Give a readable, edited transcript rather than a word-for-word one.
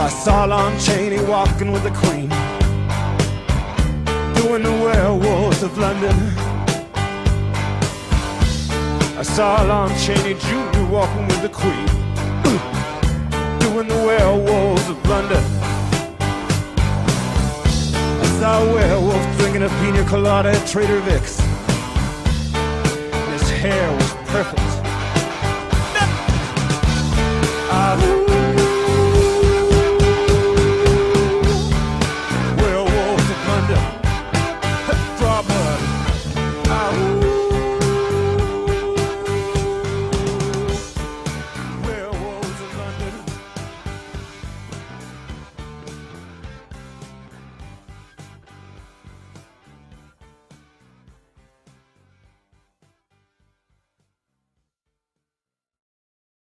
I saw Lon Chaney walking with the Queen, doing the Werewolves of London. I saw Lon Chaney Jr. walking with the Queen, doing the Werewolves of London. I saw a werewolf drinking a pina colada at Trader Vic's. His hair was perfect,